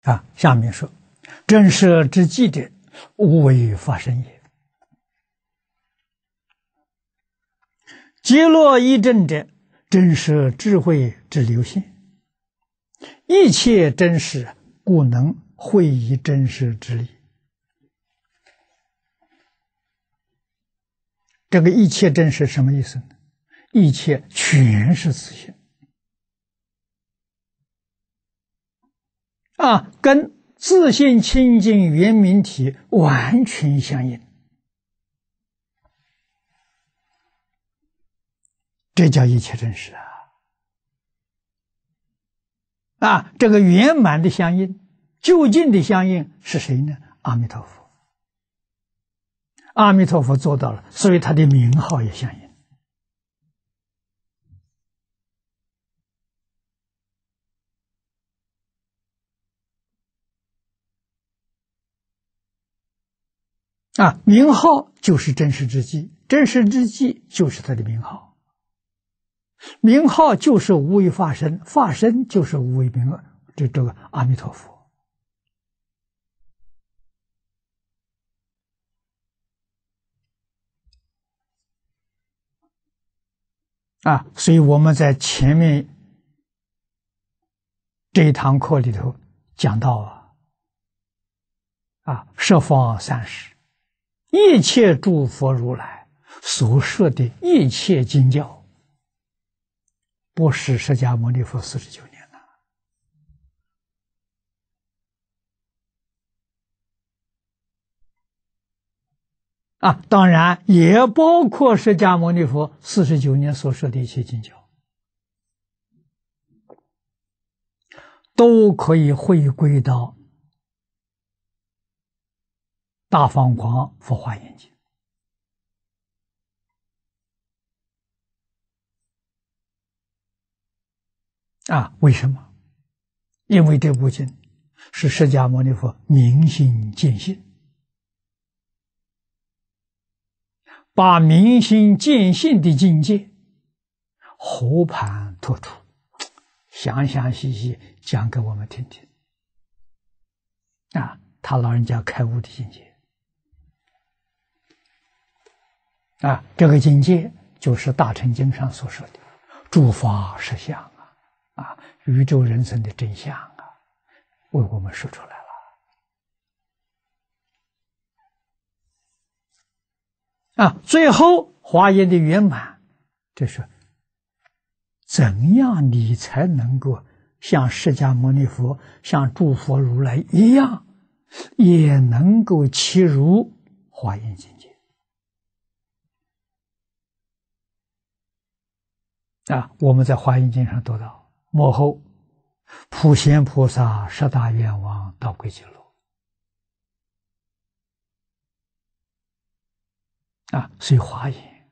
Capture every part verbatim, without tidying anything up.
啊，下面说：真实之际者，无为发生也；极乐一真者，真实智慧之流现。一切真实，故能会以真实之理。这个一切真实什么意思呢？一切全是自性啊，跟自性清净圆明体完全相应，这叫一切真实啊！啊，这个圆满的相应，究竟的相应是谁呢？阿弥陀佛。阿弥陀佛做到了，所以他的名号也相应。啊，名号就是真实之际，真实之际就是他的名号，名号就是无为法身，法身就是无为名，这这个阿弥陀佛。啊，所以我们在前面这一堂课里头讲到啊，啊，十方三世，一切诸佛如来所说的一切经教，不是释迦牟尼佛四十九年了啊，当然也包括释迦牟尼佛四十九年所说的一切经教，都可以回归到大放光佛华严经。啊，为什么？因为这部经是释迦牟尼佛明心见性，把明心见性的境界和盘托出，详详细细讲给我们听听。啊，他老人家开悟的境界。啊，这个境界就是大乘经上所说的诸法实相啊，啊，宇宙人生的真相啊，为我们说出来了。啊，最后华严的圆满，这是怎样你才能够像释迦牟尼佛、像诸佛如来一样，也能够契入华严境界？啊，我们在华严经上读到，末后普贤菩萨十大愿望到归极乐。啊，所以华严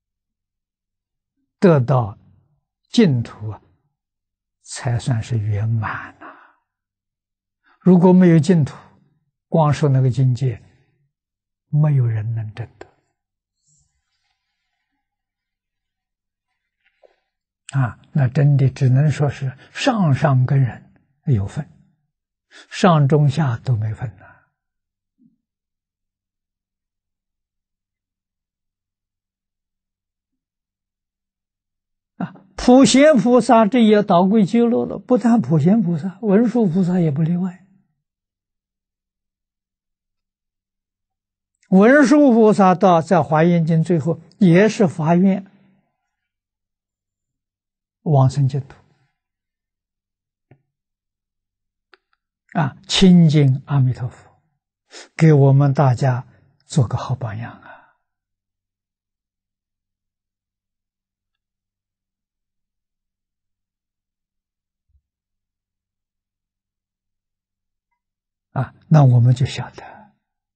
得到净土啊，才算是圆满呐、啊。如果没有净土，光说那个境界，没有人能证得。啊，那真的只能说是上上根人有份，上中下都没份呐。啊，普贤菩萨这也倒归极乐了，不但普贤菩萨，文殊菩萨也不例外。文殊菩萨到在华严经最后也是发愿往生净土。啊，亲近阿弥陀佛，给我们大家做个好榜样啊！啊，那我们就晓得，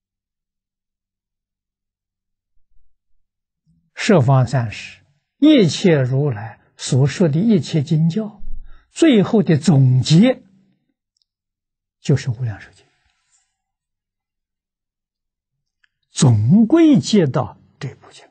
十方三世一切如来所说的一切经教，最后的总结就是无量寿经，总归接到这部经。